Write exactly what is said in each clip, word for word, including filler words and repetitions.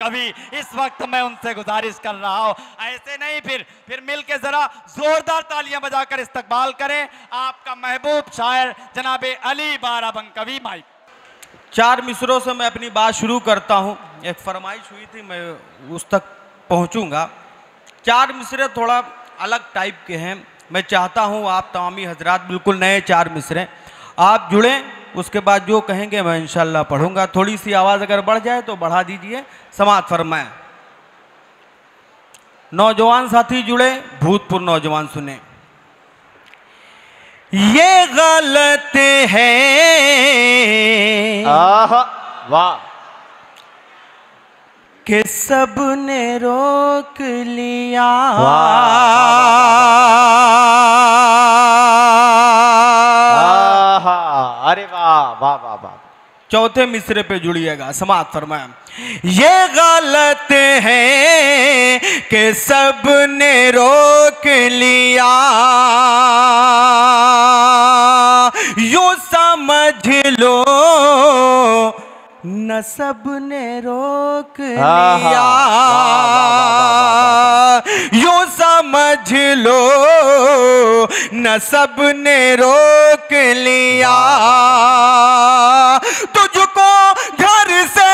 कवि, इस वक्त मैं उनसे गुजारिश कर रहा हूं, ऐसे नहीं फिर फिर मिलके जरा जोरदार तालियां बजाकर इस्तकबाल करें आपका महबूब शायर जनाबे अली बाराबंग कवि। माइक। चार मिसरों से मैं अपनी बात शुरू करता हूं। एक फरमाइश हुई थी, मैं उस तक पहुंचूंगा। चार मिसरे थोड़ा अलग टाइप के हैं। मैं चाहता हूं आप तमामी हजरात बिल्कुल नए चार मिसरे आप जुड़ें, उसके बाद जो कहेंगे मैं इंशाल्लाह पढ़ूंगा। थोड़ी सी आवाज़ अगर बढ़ जाए तो बढ़ा दीजिए। समाअत फरमाएं। नौजवान साथी जुड़े, भूतपूर्व नौजवान सुने। ये गलत है, आहा वाह, कि सबने रोक लिया, अरे वाह वाह वाह वाह। चौथे मिसरे पे जुड़िएगा। समाअत फरमाएं। ये गलत है कि सबने रोक लिया, यूं समझ लो न सबने रोक लिया, यूं समझ लो न सबने रोक लिया, तुझको घर से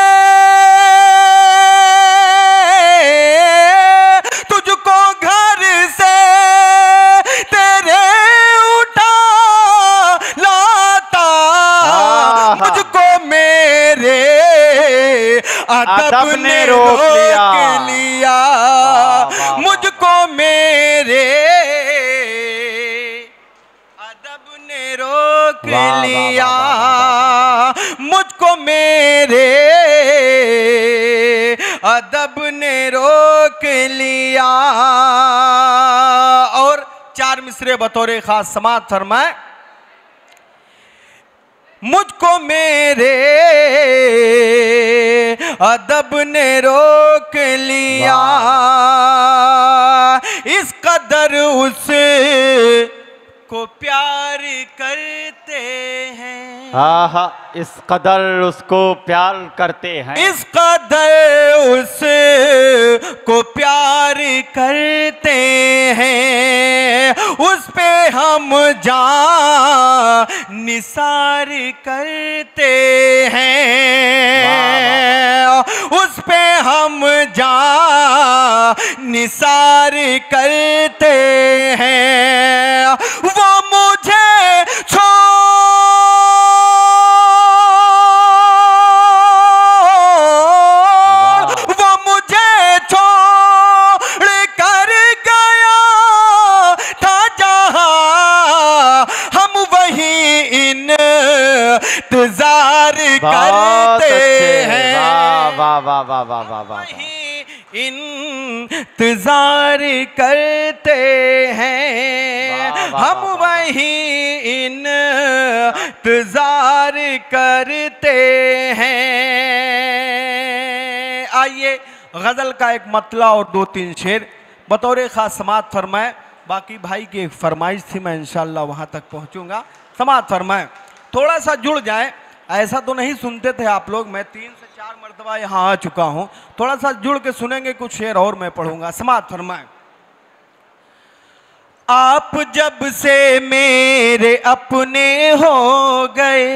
तुझको घर से तेरे उठा लाता, मुझको मेरे अदब ने रोक लिया, लिया। मुझको मेरे अदब ने रोक लिया, मुझको मेरे अदब ने रोक लिया। और चार मिसरे बतौर खास समाअत फरमाए। मुझको मेरे अदब ने रोक लिया, इस कदर उस को प्यार करते हैं, आहा इस कदर उसको प्यार करते हैं, इस कदर उस को प्यार करते हैं, उस पे हम जान निसार करते हैं, उस पे हम जान निसार करते हैं। वो मुझे छोड़ वो मुझे छोड़ कर गया था जहां, हम वही इंतजार करते हैं। वाह वाह वाह वाह वाह वाह, इंतजार करते हैं, हम वही इंतजार करते हैं। आइए गजल का एक मतला और दो तीन शेर बतौर खास समाअत फरमाए। बाकी भाई की एक फरमाइश थी, मैं इंशाल्लाह वहां तक पहुंचूंगा। समाअत फरमाए। थोड़ा सा जुड़ जाए, ऐसा तो नहीं सुनते थे आप लोग, मैं तीन से चार मरतबा यहाँ आ चुका हूँ। थोड़ा सा जुड़ के सुनेंगे, कुछ शेर और मैं पढ़ूंगा। समाअत फरमाएं। आप जब से मेरे अपने हो गए,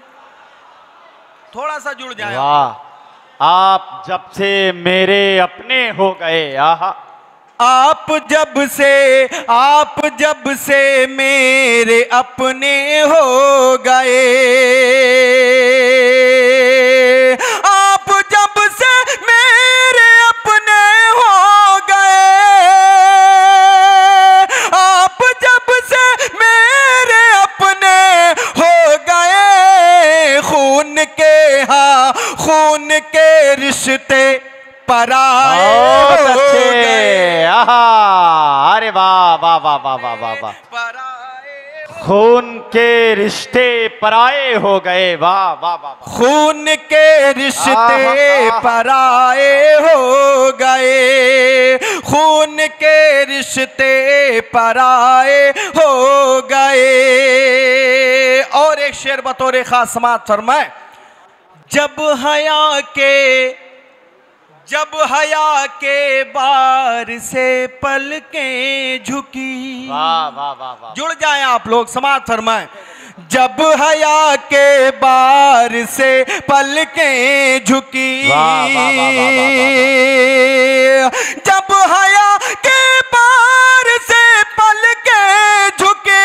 थोड़ा सा जुड़ जाए। वाह, आप जब से मेरे अपने हो गए, आहा आप जब से आप जब से मेरे अपने हो गए, आप जब से मेरे अपने हो गए, आप जब से मेरे अपने हो गए, खून के हाँ खून के रिश्ते पराए हो गए। अरे वाह वाह वाह वाह वाह वाह वाह, खून के रिश्ते पराए हो गए। वाह वाह वाह, खून के रिश्ते पराए हो गए, खून के रिश्ते पराए हो गए। और एक शेर बतौर खास समाअत फरमाए। जब हया के जब हया के बार से पलकें झुकी। वाह वाह वाह वाह। जुड़ जाएं आप लोग, समाज फरमाएं। जब हया के बार से पलकें झुकी, वाह वाह वाह वाह वाह। जब हया के बार से पलकें झुके,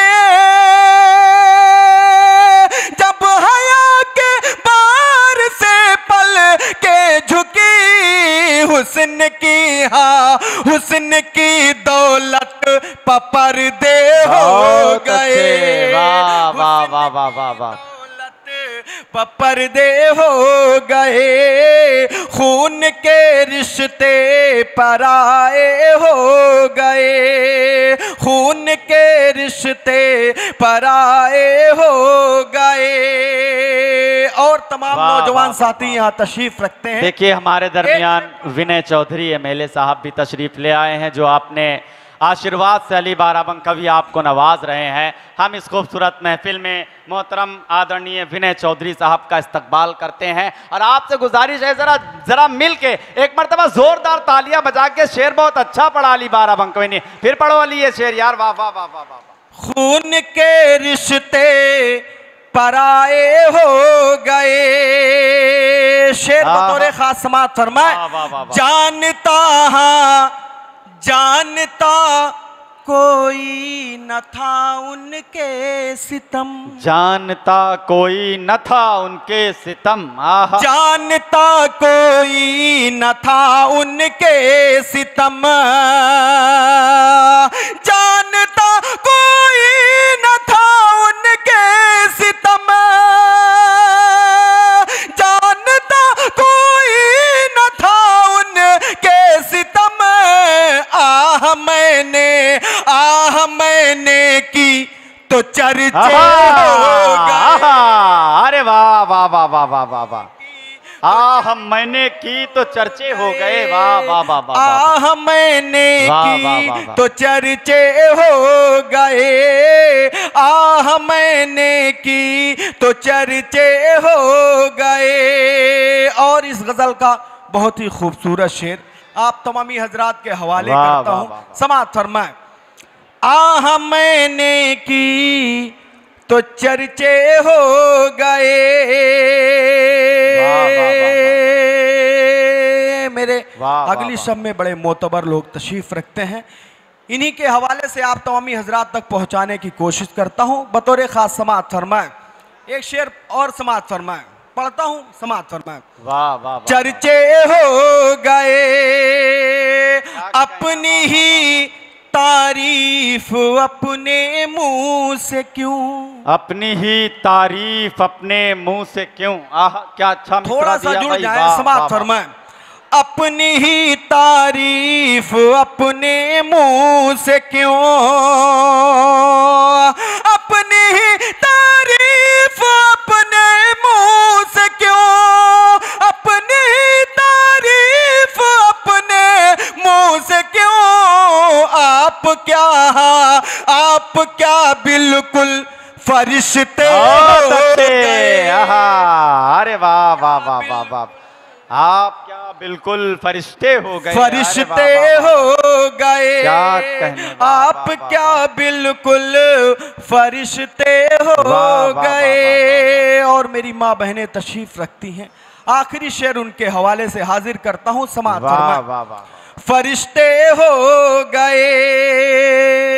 जब हया के बार से पलकें झुकी, हुस्न की हाँ हुस्न की दौलत पपर दे हो गए। वाह वाह वाह वाह वाह वाह। पपर दे हो गए, खून के रिश्ते पराए हो गए, खून के रिश्ते पराए हो गए। और तमाम नौजवान साथी यहाँ तशरीफ रखते हैं। देखिए हमारे दरमियान विनय चौधरी एमएलए साहब भी तशरीफ ले आए हैं, जो आपने आशीर्वाद से अली बाराबंक कवि आपको नवाज रहे हैं। हम इस खूबसूरत महफिल में मोहतरम आदरणीय विनय चौधरी साहब का इस्तकबाल करते हैं और आपसे गुजारिश है जरा जरा मिल के एक मरतबा जोरदार तालियां बजा के। शेर बहुत अच्छा पढ़ा अली बाराबंक कवि ने, फिर पढ़ो अली ये शेर यार। वाह वाह वाह वाह वाह। खून के रिश्ते पराए हो गए, शेर बतौर खास समाज फरमाए। जानता हाँ जानता कोई न था उनके सितम, जानता कोई न था उनके सितम। आहा। जानता कोई न था उनके सितम, जानता कोई न था उनके सितम, जानता कोई न था उनके सितम। आह मैंने आह मैंने की तो चर्चे हो गए। अरे वाह वाह वाह वाह वाह वाह वाह। आह मैंने की तो चर्चे हो गए। वाह वाह वाह वाह। आह मैंने की तो चर्चे हो गए, आह मैंने की तो चर्चे हो गए। और इस गजल का बहुत ही खूबसूरत शेर आप तमामी हजरात के हवाले करता हूं, समाअत फरमाए। आह मैंने की तो चर्चे हो गए, मेरे अगली शब में बड़े मोतबर लोग तशरीफ रखते हैं, इन्हीं के हवाले से आप तमामी हजरात तक पहुंचाने की कोशिश करता हूं। बतौर खास समाअत फरमाए। एक शेर और समाअत फरमाए, पढ़ता हूं, समाअत फरमाए। वाह वाह। चर्चे हो गए अपनी ही तारीफ अपने मुंह से क्यों, अपनी ही तारीफ अपने मुंह से क्यों। आह क्या अच्छा थोड़ा सा जुड़ जाए, समाअत फरमाए। अपनी ही तारीफ अपने मुंह से क्यों, अपनी ही तारीफ अपने मुंह से क्यों, अपनी ही तारीफ अपने मुंह से क्यों। आप क्या आप क्या बिल्कुल फरिश्ते हो गए। अरे वाह वाह वाह वाह वाह। आप क्या बिल्कुल फरिश्ते हो गए, फरिश्ते हो गए। क्या कहने, आप क्या बिल्कुल फरिश्ते हो गए। और मेरी माँ बहनें तशरीफ रखती हैं, आखिरी शेर उनके हवाले से हाजिर करता हूँ, समाअत फरमाए। फरिश्ते हो गए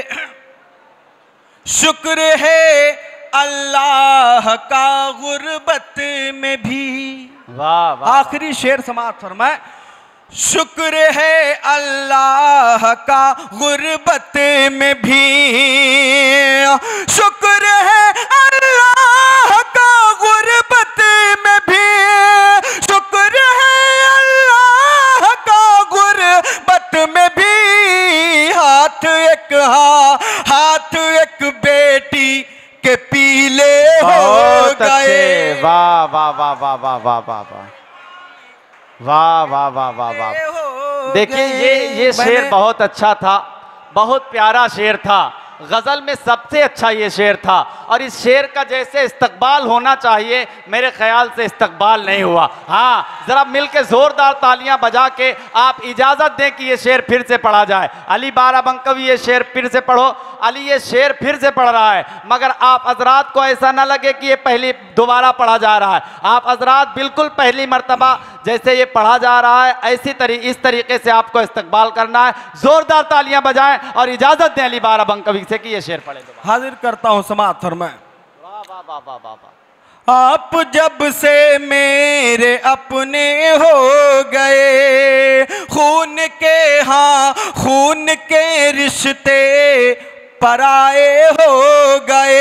शुक्र है अल्लाह का गुर्बत में भी। वाह वाह। आखिरी शेर समाअत फरमाए। शुक्र है अल्लाह का गुर्बत में भी, शुक्र है अल्लाह का गुर्बत में भी, शुक्र है अल्लाह का गुर्बत में भी। हाथ एक हा, हाथ एक बेटी के पीले हो गए। वाह वाह वाह वाह वाह वाह वाह वाह वाह वाह वाह वाह वाह। देखिए ये ये शेर बहुत अच्छा था, बहुत प्यारा शेर था। गजल में सबसे अच्छा ये शेर था और इस शेर का जैसे इस्तकबाल होना चाहिए मेरे ख्याल से इस्तकबाल नहीं हुआ। हाँ, जरा मिलके जोरदार तालियां बजा के आप इजाजत दें कि ये शेर फिर से पढ़ा जाए। अली बाराबंकवी ये शेर फिर से पढ़ो। अली ये शेर फिर से पढ़ रहा है, मगर आप हजरात को ऐसा ना लगे कि ये पहली दोबारा पढ़ा जा रहा है। आप हजरात बिल्कुल पहली मर्तबा जैसे ये पढ़ा जा रहा है ऐसी तरी इस तरीके से आपको इस्तकबाल करना है। जोरदार तालियां बजाएं और इजाजत दें अली बाराबंकवी से कि ये शेर पढ़े। हाजिर करता हूं, समाअत फरमाएं। वाह वाह वाह वाह वाह वाह। आप जब से मेरे अपने हो गए, खून के हाँ खून के रिश्ते पराए हो गए।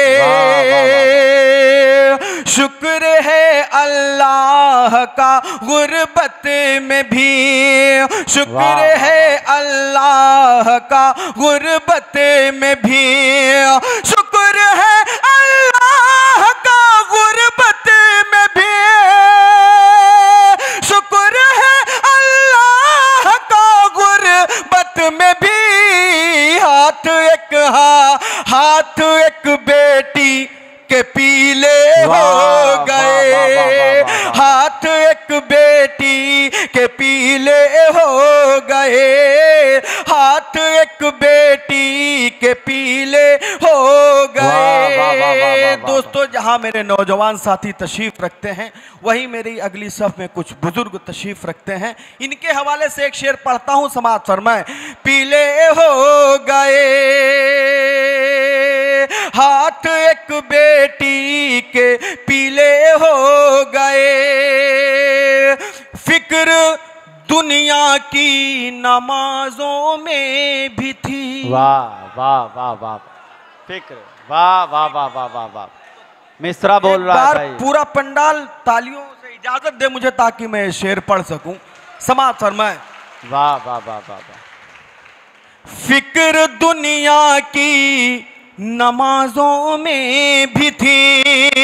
शुक्र है अल्लाह का गुर्बत में भी, शुक्र है अल्लाह का गुर्बत में भी, शुक्र है अल्लाह का गुर्बत में भी, शुक्र है अल्लाह का गुर्बत में भी। हाथ एक हा, हाथ एक बेटी के पीले हो गए, हाथ एक बेटी के पीले हो गए, हाथ एक बेटी के पीले हो गए। दोस्तों, जहां मेरे नौजवान साथी तशरीफ रखते हैं वहीं मेरी अगली सफ में कुछ बुजुर्ग तशरीफ रखते हैं। इनके हवाले से एक शेर पढ़ता हूं, समाअत फरमाएं। पीले हो गए हाथ एक बेटी के पीले हो गए, फिक्र दुनिया की नमाजों में भी थी। वाह वाह वाह वाह, फिक्र, वाह वाह वाह वाह वाह वाह। मिश्रा बोल रहा है भाई। पूरा पंडाल तालियों से इजाजत दे मुझे ताकि मैं शेर पढ़ सकूं। समाअत फरमाएं। वाह वाह वाह वाह वाह। फिक्र दुनिया की नमाजों में भी थी,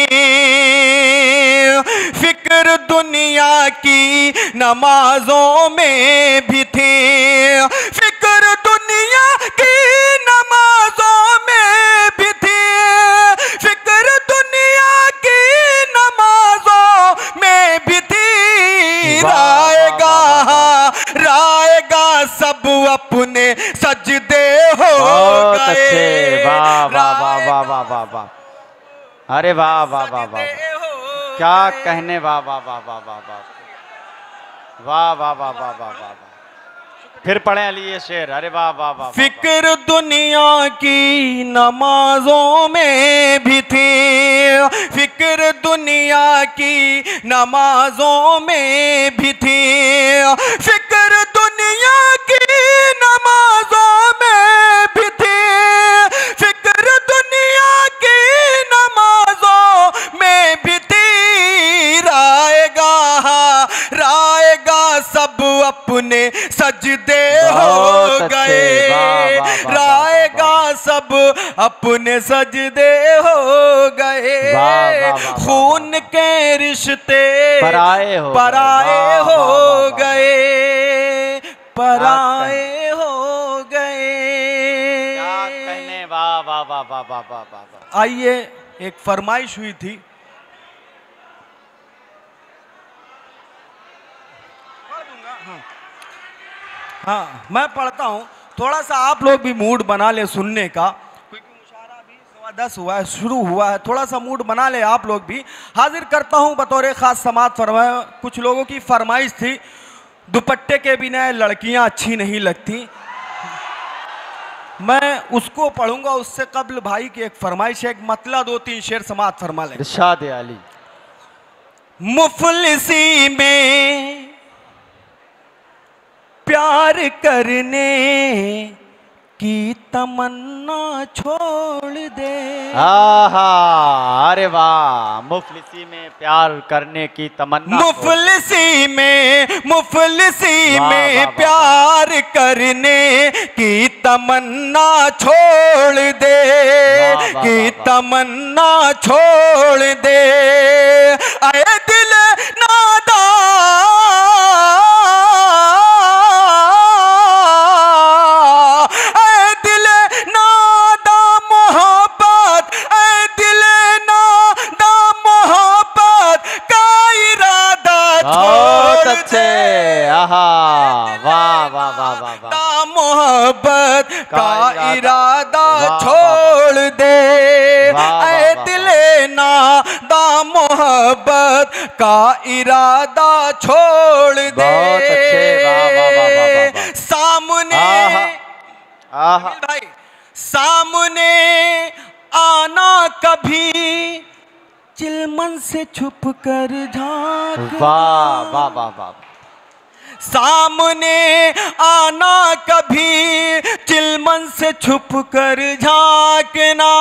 फिक्र दुनिया की नमाजों में भी थी, फिक्र दुनिया की नमाजों में भी थी, फिक्र दुनिया की नमाजों में भी थी। राएगा राएगा सब अपने सजदे हो गए। वाह वाह वाह वाह वाह वाह वाह। अरे वाह वाह वाह वाह, क्या कहने। वाह वाह वाह वाह वाह वाह वाह वाह वाह वाह वाह वाह। फिर पढ़े अली ये शेर। अरे वाह वाह वाह। फिक्र दुनिया की नमाजों में भी थी, फिक्र दुनिया की नमाजों में भी थी, फिक्र दुनिया की नमाजों में भी थी, फिक्र दुनिया की नमाजों में भी थी। राएगा राएगा सब अपने सजदे हो गए, राएगा सब अपने सजदे हो गए। खून के रिश्ते पराए हो पराए हो गए, पराए हो गए। क्या कहने। वाह वाह वाह वाह वाह वाह वाह। आइए, एक फरमाइश हुई थी। हाँ, मैं पढ़ता हूँ। थोड़ा सा आप लोग भी मूड बना ले सुनने का, क्योंकि मुशायरा भी सवा दस हुआ है, शुरू हुआ है। थोड़ा सा मूड बना ले आप लोग भी। हाजिर करता हूँ बतौर खास समाअत फरमाया। कुछ लोगों की फरमाइश थी, दुपट्टे के बिना लड़कियाँ अच्छी नहीं लगती। मैं उसको पढ़ूंगा, उससे कबल भाई की एक फरमाइश है, एक मतला दो तीन शेर समाअत फरमा ले। इरशाद अली। मुफलिसी में प्यार करने की तमन्ना छोड़ दे। आहा, अरे वाह। मुफलिसी में प्यार करने की तमन्ना, मुफलिसी में मुफलिसी में प्यार करने की तमन्ना छोड़ दे, की तमन्ना छोड़ दे। आए दिल नादा वाह वाह वाह वाह वाह। ना मोहब्बत का इरादा इरादा वाह, छोड़ दे, वाह, ऐ वाह, दिले ना दा मोहब्बत का इरादा छोड़ दे। बहुत अच्छे, वाह वाह वाह वाह वाह वाह। सामने आहा, आहा, भाई सामने आना कभी, चिलमन से छुप कर झांक, वाह वाह वाह वाह। सामने आना कभी, चिलमन से छुप कर झांकना,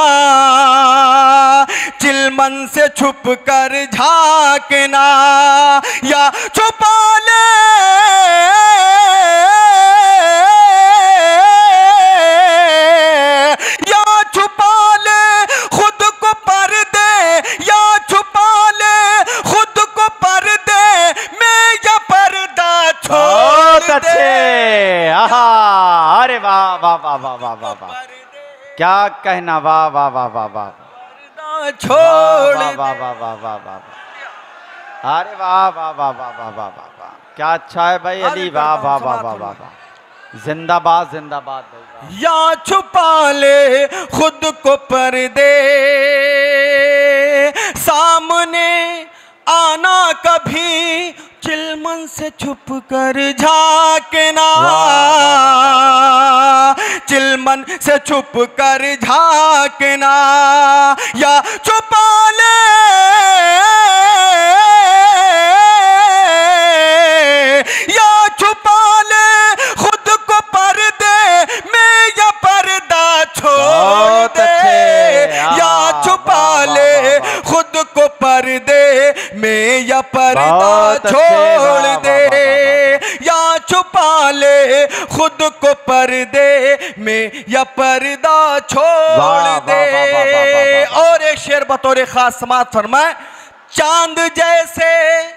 चिलमन से छुप कर झांकना, या छुपा ले या छुपा ले खुद को पर्दे, या छुपा ले खुद को पर्दे में, या पर्दा बहुत छोड़ दे। अच्छे, आहा, अरे वाह वाह वाह वाह वाह वाह वाह, क्या कहना, वाह वाह वाह वाह वाह, पर्दा छोड़ वाह दे। वाह वाह वाह वाह वाह वाह, अरे वाह वाह वाह वाह वाह वाह वाह वाह, क्या अच्छा है भाई अली, वाह वाह वाह वाह वाह वाह, जिंदाबाद जिंदाबाद भाई। या छुपा ले खुद को पर्दे, सामने आना कभी, चिलमन से छुप कर झांकना, चिलमन से छुप कर झांकना, या छुपा ले या छुपा ले खुद को पर्दे में, या पर्दा छोड़ बहुत दे, अच्छे, या आहा, छुपा वाह, वाह, ले वाह, वाह। खुद को पर्दे में, या पर्दा बहुत अच्छे, वाह, छोड़ वाह, दे, वाह, वाह, या छुपा ले खुद को पर्दे में, या पर्दा वाह, छोड़ वाह, दे। वाह, वाह, वाह, वाह, वाह। और एक शेर बतौर खास समात फरमाए, चांद जैसे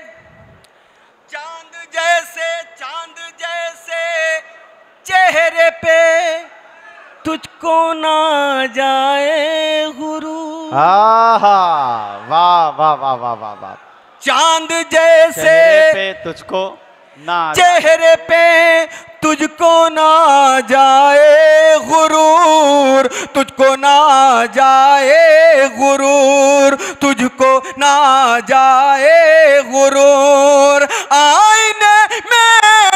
चांद जैसे चांद जैसे चेहरे पे, तुझको ना जाए गुरूर। आहा, वाह वाह वाह वाह वाह वाह, चांद चेहरे जैसे पे तुझको ना, चेहरे पे तुझको ना जाए गुरूर, तुझको ना जाए गुरूर, तुझको ना जाए गुरूर, आईने में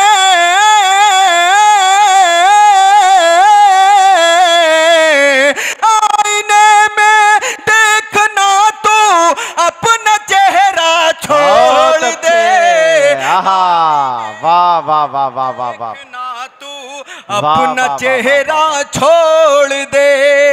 आईने में देखना तो अपना चेहरा छोड़ दे, आहा, वाह वाह वाह वाह वाह वाह, देखना तू वाह, वाह, अपना वाह, चेहरा वाह, वाह। छोड़ दे,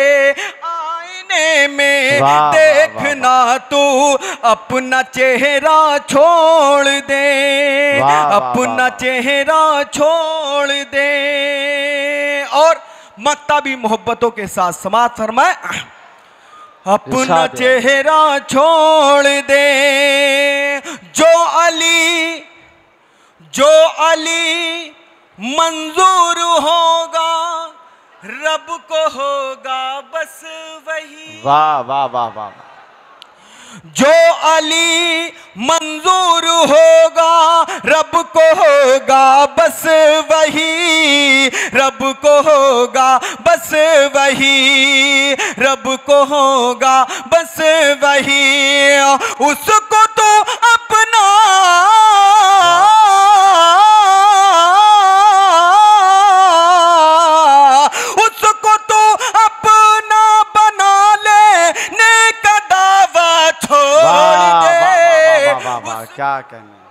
आईने में वाह, वाह, देखना तू अपना चेहरा छोड़ दे, वाह, वाह, अपना वाह। चेहरा छोड़ दे। और मकतबी मोहब्बतों के साथ समात फरमाए, अपना इरशाद है। चेहरा छोड़ दे, जो अली जो अली मंजूर होगा, रब को होगा बस वही, वाह वाह वाह वाह, जो अली मंजूर होगा, रब को होगा बस वही, रब को होगा बस वही, रब को होगा बस वही, उसको तो अपना उसको तो अपना बना ले, ने का दावा छोड़ वाह दे। वाह वाह वाह वाह, क्या कहने।